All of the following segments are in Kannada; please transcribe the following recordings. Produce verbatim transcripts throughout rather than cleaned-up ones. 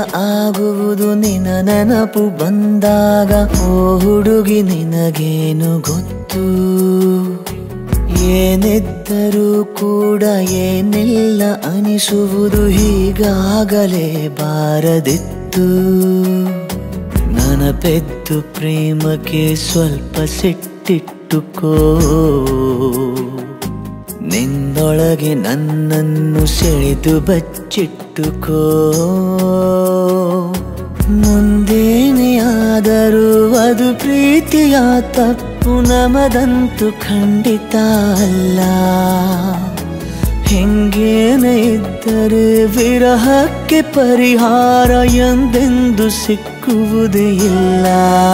ಆಗುವುದು ನಿನ್ನ ನೆನಪು ಬಂದಾಗ ಓ ಹುಡುಗಿ ನಿನಗೇನು ಗೊತ್ತು ಏನಿದ್ದರೂ ಕೂಡ ಏನಿಲ್ಲ ಅನಿಸುವುದು ಹೀಗಾಗಲೇ ಬಾರದಿತ್ತು ನೆನಪೆದ್ದು ಪ್ರೇಮಕ್ಕೆ ಸ್ವಲ್ಪ ಸಿಟ್ಟಿಟ್ಟುಕೋ ನಿನ್ನೊಳಗೆ ನನ್ನನ್ನು ಸೆಳೆದು ಬಚ್ಚಿಟ್ಟುಕೋ ಮುಂದೇನೇ ಆದರೂ ಅದು ಪ್ರೀತಿಯ ತಪ್ಪು ನಮದಂತೂ ಖಂಡಿತ ಅಲ್ಲ ಹೆಂಗೇನೇ ಇದ್ದರೆ ವಿರಹಕ್ಕೆ ಪರಿಹಾರ ಎಂದೆಂದು ಸಿಕ್ಕುವುದೇ ಇಲ್ಲ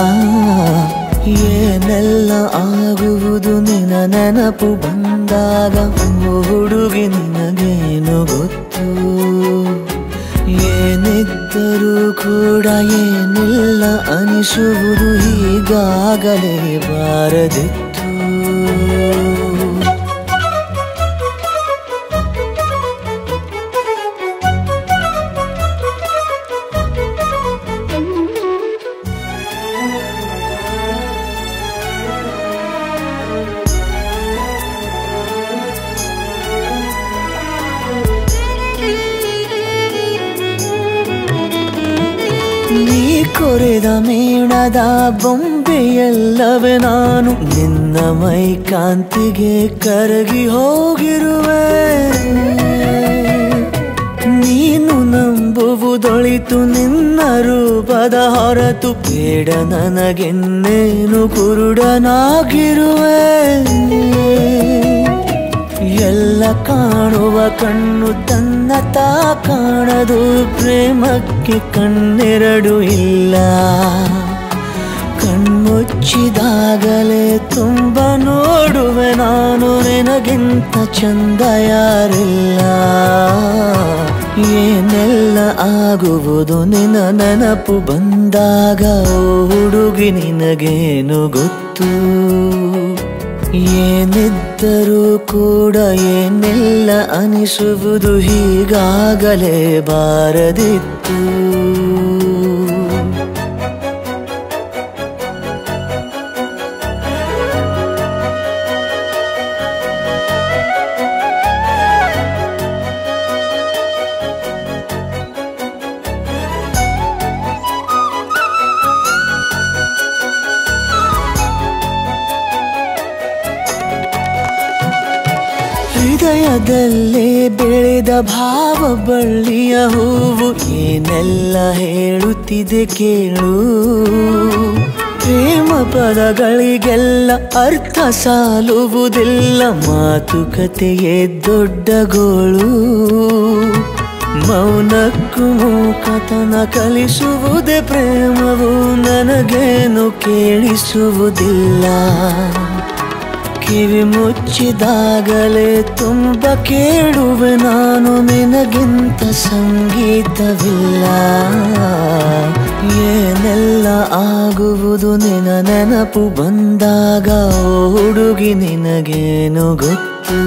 ಏನೆಲ್ಲ ಆಗುವುದು ನಿನ್ನ ನೆನಪು ಬಂದಾಗ ಹುಡುಗಿ ನಿನಗೇನು ಗೊತ್ತು ಏನಿದ್ದರೂ ಕೂಡ ಏನಿಲ್ಲ ಅನಿಸುವುದು ಹೀಗಾಗಲೇ ಬಾರದಿತ್ತು ಕೊರೆದ ಮೇಣದ ಬೊಂಬೆಯಲ್ಲವೇ ನಾನು ನಿನ್ನ ಮೈ ಕಾಂತಿಗೆ ಕರಗಿ ಹೋಗಿರುವೆ ನೀನು ನಂಬುವುದೊಳಿತು ನಿನ್ನ ರೂಪದ ಹೊರತು ಬೇಡ ನನಗೆನ್ನೇನು ಕುರುಡನಾಗಿರುವೆ ಎಲ್ಲ ಕಾಣುವ ಕಣ್ಣು ತನ್ನ ತಾ ಕಾಣದು ಪ್ರೇಮಕ್ಕೆ ಕಣ್ಣೆರಡು ಇಲ್ಲ ಕಣ್ಮುಚ್ಚಿದಾಗಲೇ ತುಂಬ ನೋಡುವೆ ನಾನು ನಿನಗಿಂತ ಚಂದ ಯಾರಿಲ್ಲ ಏನೆಲ್ಲ ಆಗುವುದು ನಿನ್ನ ನೆನಪು ಬಂದಾಗ ಹುಡುಗಿ ನಿನಗೇನು ಗೊತ್ತು ಏನಿದ್ದರೂ ಕೂಡ ಏನೆಲ್ಲ ಅನಿಸುವುದು ಹೀಗಾಗಲೇ ಬಾರದಿತ್ತು ಹೃದಯದಲ್ಲೇ ಬೆಳೆದ ಭಾವ ಬಳ್ಳಿಯ ಹೂವು ಏನೆಲ್ಲ ಹೇಳುತ್ತಿದೆ ಕೇಳು ಪ್ರೇಮ ಪದಗಳಿಗೆಲ್ಲ ಅರ್ಥ ಸಾಲುವುದಿಲ್ಲ ಮಾತುಕತೆಯೇ ದೊಡ್ಡ ಗೋಳು ಮೌನಕ್ಕೂ ಮೂಕತನ ಕಲಿಸುವುದೇ ಪ್ರೇಮವು ನನಗೇನು ಕೇಳಿಸುವುದಿಲ್ಲ ಕಿವಿ ಮುಚ್ಚಿದಾಗಲೇ ತುಂಬ ಕೇಳುವೆ ನಾನು ನಿನಗಿಂತ ಸಂಗೀತವಿಲ್ಲ ಏನೆಲ್ಲ ಆಗುವುದು ನಿನ್ನ ನೆನಪು ಬಂದಾಗ ಹುಡುಗಿ ನಿನಗೇನು ಗೊತ್ತು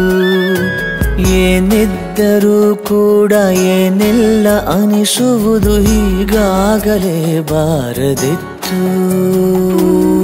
ಏನಿದ್ದರೂ ಕೂಡ ಏನೆಲ್ಲ ಅನಿಸುವುದು ಹೀಗಾಗಲೇ ಬಾರದಿತ್ತು